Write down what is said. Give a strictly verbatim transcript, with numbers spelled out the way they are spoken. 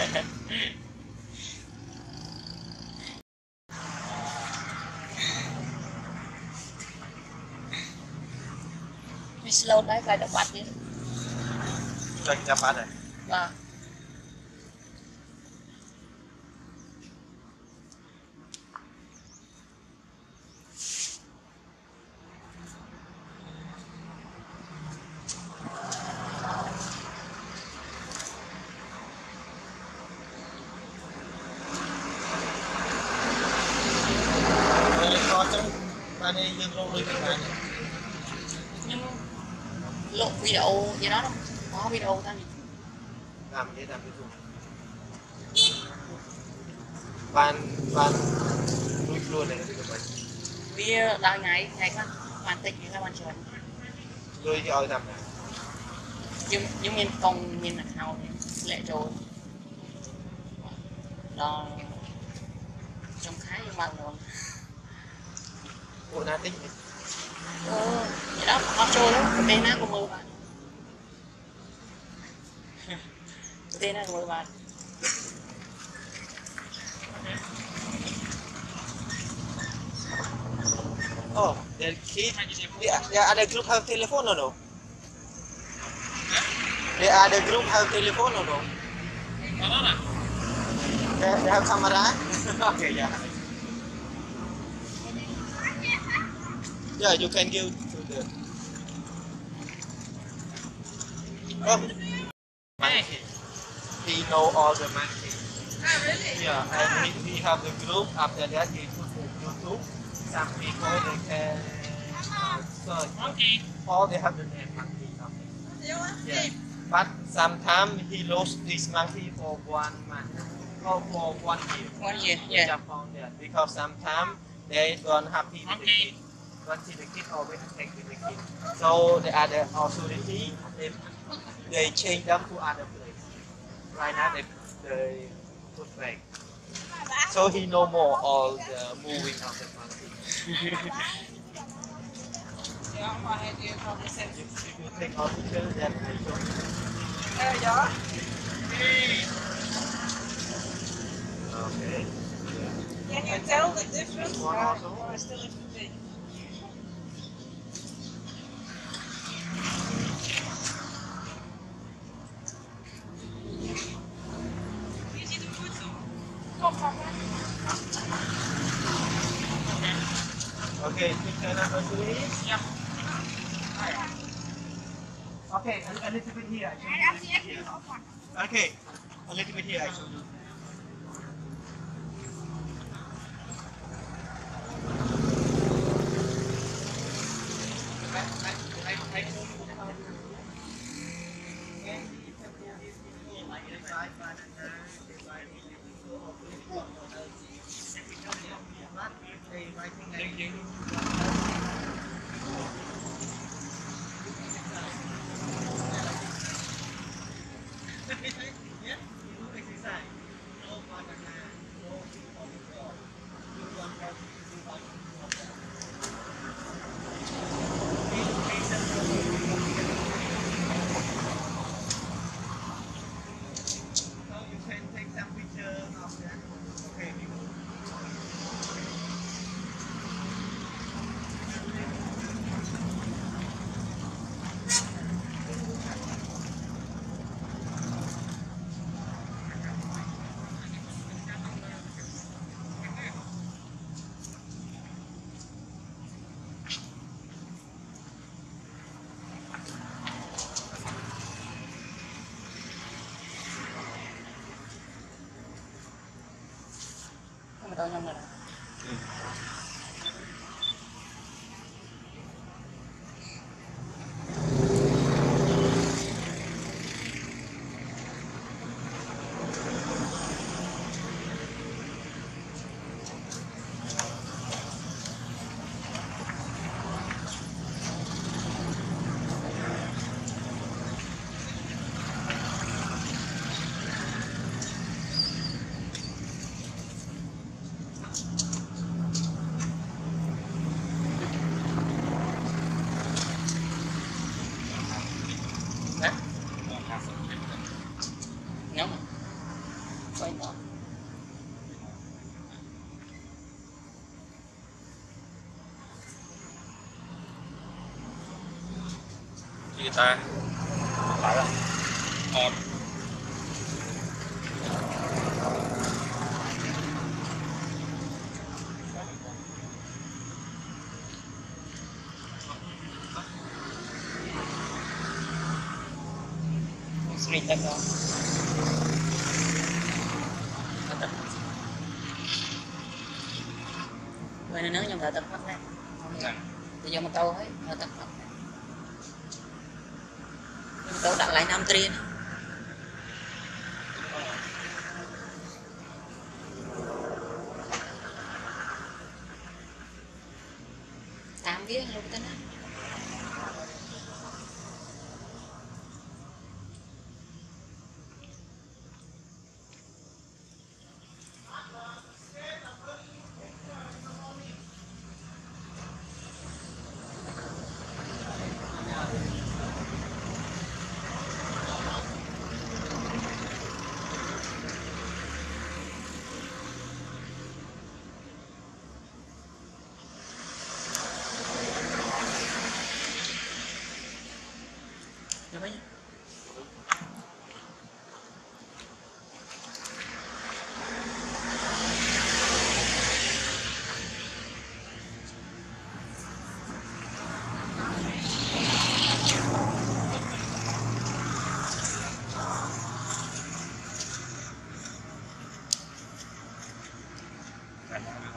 Đi slow đấy, phải đập bát đi. Rồi đập bát này. Vâng. Này dương lô đôi bên này Nhưng lộ video gì đó đâu có video ta gì làm thế làm cái gì ban ban nuôi luôn này được vậy vì đang ngày ngày kan hoàn tịch như các bạn chơi nuôi thì ơi làm này nhưng nhưng mình công mình là hào lệ rồi đó trong khái nhưng mà rồi bộ na tính ừ vậy đó họ trôi đó tên nó của mười bạn tên nó của mười bạn oh the kid yeah, yeah other group have telephone or no the other group have telephone or no they, they have camera okay yeah yeah you can give to the oh monkey he know all the monkey oh really yeah and he, he have the group after that he put the YouTube some people they can uh, search monkey all they have the name monkey yeah but sometimes he lost this monkey for one month or for one year one year yeah Japan, yeah because sometimes they don't happy with the kid don't see the kid always attack with the kid so the other authority they, they change them to other place right now they, they put back so he know more all the moving of the monkey ja maar hij doet wel de zin if you take all pictures then they show eh ja okay can you tell the difference one also or I still have to think je ziet hem goed zo kom papa okay picture number three yeah okay a, a little bit here I show you okay a little bit here I show you không phải đâu nhầm rồi quay to. Chiquita. Phải rồi. Một. Chiquita ko. Vậy nên nếu như người tập phát này, thì giờ mà tao ấy, người tập phát này, nhưng tao đặt lại năm tri này. Tám viết luôn tên á. Được không? Cảm ơn.